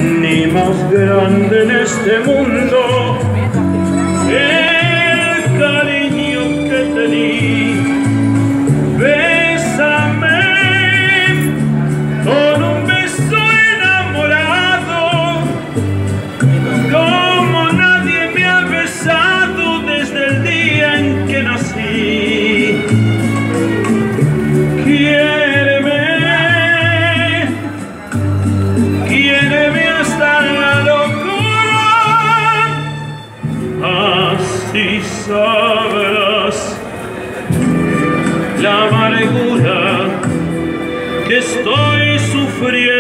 ni más grande en este mundo, el cariño que te di. Bésame con un beso enamorado, como nadie me ha besado desde el día en que nací. Quiéreme hasta la locura, así sabrás la amargura que estoy sufriendo.